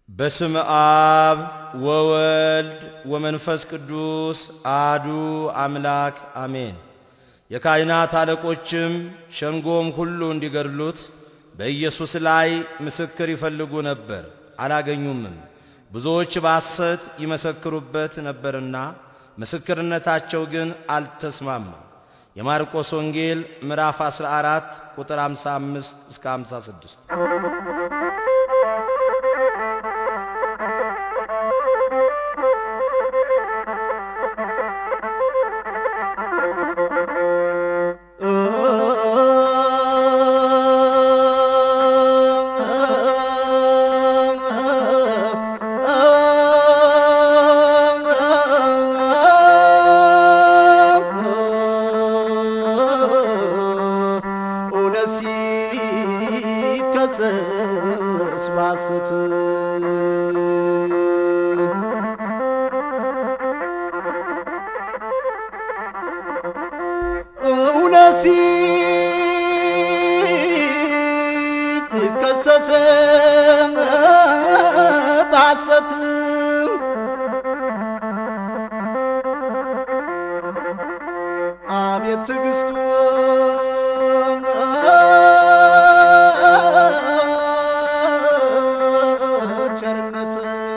በስመ አብ ወወልድ ወመንፈስ ቅዱስ አሐዱ አምላክ አሜን። የካህናት አለቆችም ሸንጎም ሁሉ እንዲገድሉት በኢየሱስ ላይ ምስክር ይፈልጉ ነበር፣ አላገኙምም። ብዙዎች በሐሰት ይመሰክሩበት ነበርና ምስክርነታቸው ግን አልተስማማም። የማርቆስ ወንጌል ምዕራፍ 14 ቁጥር 55 እስከ 56። አቤት ትዕግስቱ ቸርነት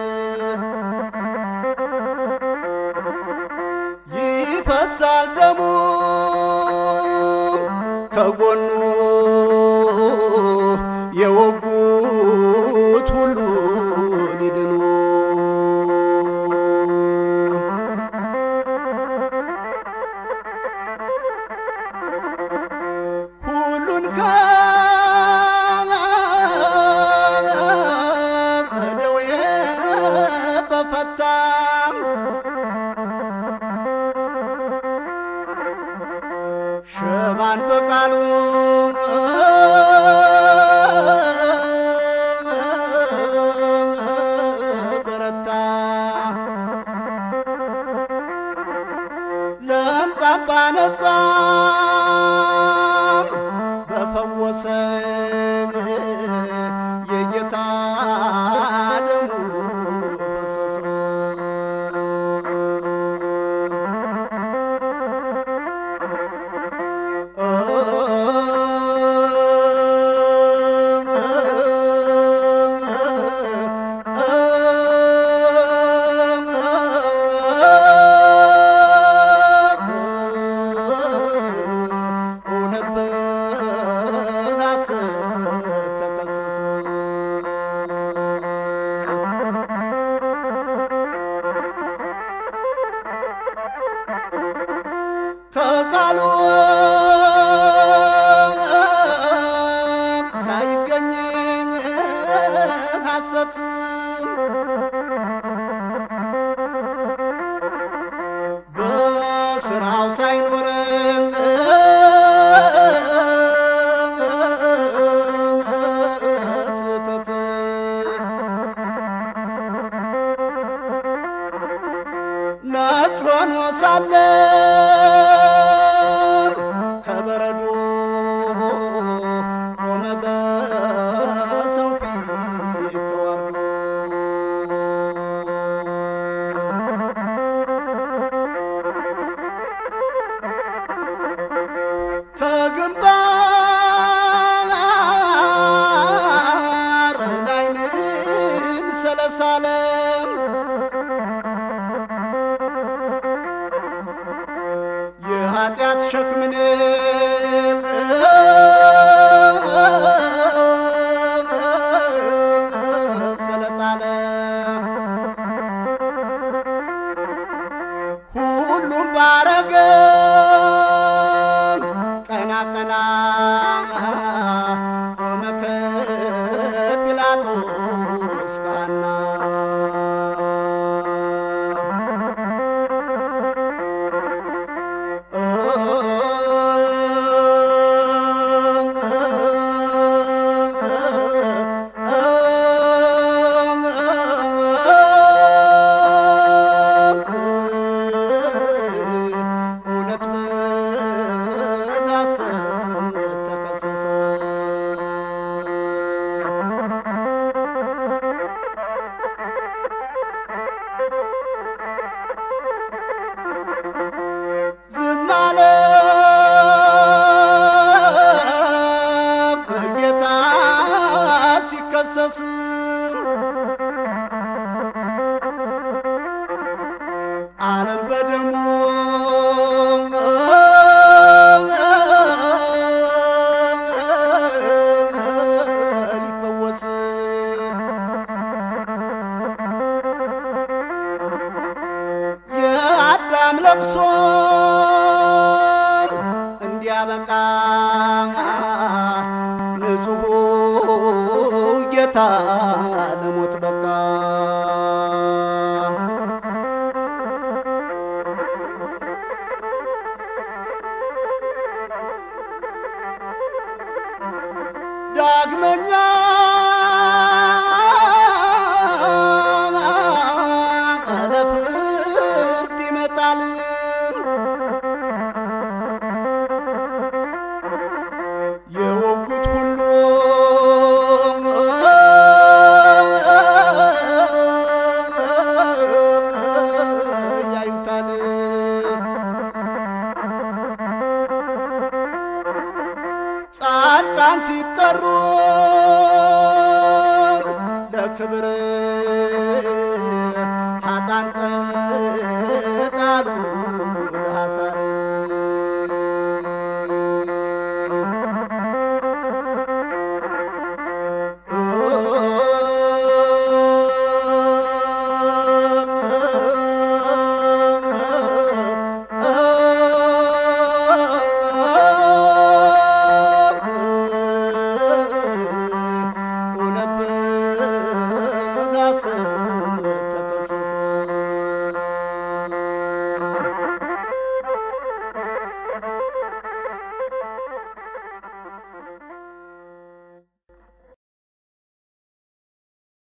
ይፈሳል ደሙ ከጎኑ የወጉት ሁሉ ሊድኑ ሁሉን ከደዌ በፈታ ሸባን በቃሉ በረታ ለምጻም ባነጻ በፈወሰ የጌታ ደሙ ፈሰሰ። ከቃሉ ሳይገኝ ሐሰት በስራው ሳይኖር ስህተት ነጭ ሆኖ ሳለ ከበረዶ ቆመ በሰው ፊት ተዋርዶ። ከግንባር ላይ ምን ሰለሳለ የኃጢአት ሸክምን ስለጣለ ሁሉም ባረገ ቀና ቀና ቆመ ከጲላጦስ ጋና ሲያበቃ ንጹሑ ጌታ ለሞት በቃ ዳግመኛ ለፍርድ ይመጣል የወጉት ሁሉ ያዩታል ጻድቃን ሲጠሩ ለክብር